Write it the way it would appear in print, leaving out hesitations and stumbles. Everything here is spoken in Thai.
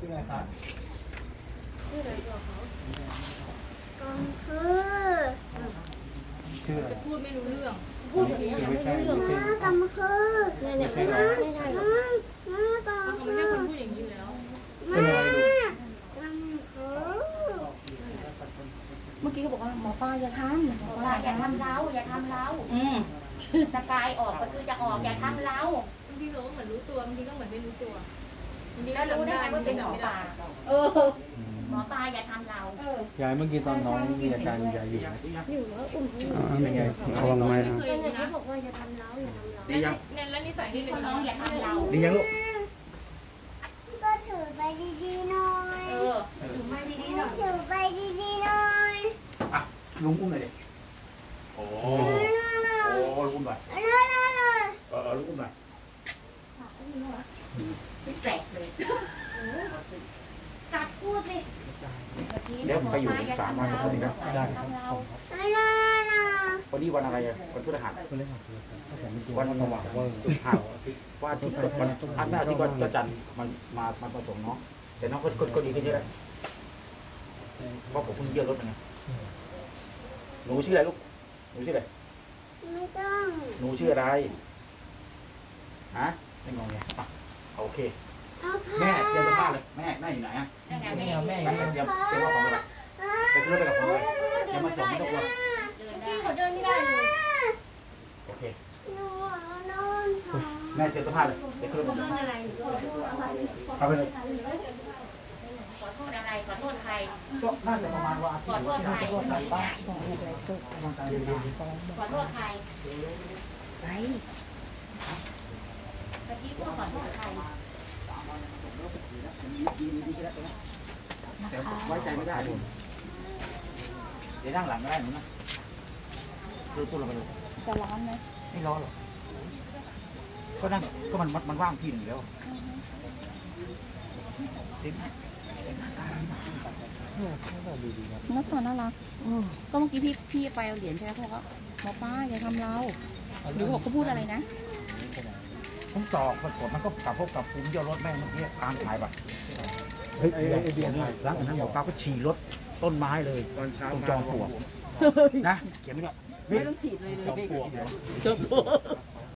ชื่ออะไรครับชื่ออะไรบอกเขาก็คือชื่ออะไรจะพูดไม่รู้เรื่องพูดแบบนี้ไม่ใช่ไม่ใช่ก็คือเนี่ยไม่ใช่หรอไม่ใช่หรอเขาไม่ใช่คนพูดอย่างนี้อยู่แล้วเป็นอะไรลูกเมื่อกี้ก็บอกว่าหมอปลาอย่าทำหมอปลาอย่าทำเราอย่าทำเราตะกายออกก็คือจะออกอย่าทำเราบางทีเราก็เหมือนรู้ตัวบางทีก็เหมือนไม่รู้ตัวบางทีแล้วรู้ได้ไงว่าเป็นหมอปลาหมอปลาอย่าทำเรายายเมื่อกี้ตอนน้องมีอาการยายอยู่ไหมอยู่แล้วอุ่นเป็นไงระวังไหมครับเคยนะบอกว่าอย่าทำเราอย่าทำเราดียังเนี่ยแล้วนิสัยที่เป็นน้องอย่าทำเราดียังลูกก็ถือไปดีๆหน่อยถือไม้ดีๆหน่อยถือไปดีๆหน่อยอ่ะลุงอุ้มหน่อยดิโอ้ลุงอุ้มหน่อยลุงอุ้มหน่อยไม่แปลกเลยกัดพูดสิเดี๋ยวผมไปอยู่3 วันคนนี้ครับได้ครับวันนี้วันอะไรวันพฤหัสวันสว่างว่าที่เกิดวันอันแม่ที่ก็จันมันมาผสมเนาะแต่น้องก็ดีขึ้นเยอะเลยเพราะผมเพิ่งเยี่ยมรถมาไงหนูชื่ออะไรลูกหนูชื่ออะไรไม่ต้องหนูชื่ออะไรฮะไม่งงไงโอเคแม่เตรียมเสื้อผ้าเลยแม่อยู่ไหนอ่ะแม่เตรียมว่าของอะไรไปขึ้นรถไปกับผมเลยเดี๋ยวมาส่งไม่ต้องกลัวพี่เขาเดินไม่ได้เลยโอเคหนูนอนแม่เตรียมเสื้อผ้าเลยไปขึ้นรถเอาไปเลยขอโทษอะไรขอโทษใครก็น่าจะประมาณว่าขอโทษใครขอโทษใครไปเมื่อกี้พูดขอโทษใครไว้ใจไม่ได้เลยเดี๋ยวนั่งหลังก็ได้หนูนะพูดลงไปเลยจะร้อนไหมไม่ร้อนหรอกก็นั่งก็มันว่างที่หนึ่งแล้วน่าตาน่ารักก็เมื่อกี้พี่ไปเอาเหรียญใช่ไหมเขาก็หมอปลาอย่าทำเราหรือเขาพูดอะไรนะผมต่อผลมันก็กลับพบกับภูมิเยี่ยวรถแม่เมื่อกี้ตามถ่ายแบบไอเดียนี่หลังจากนั้นหมอปลาก็ฉี่รถต้นไม้เลยตอนเช้าตรงจอมปลวกนะเขียนไม่ได้ไม่ต้องฉีดเลยจอมปลวก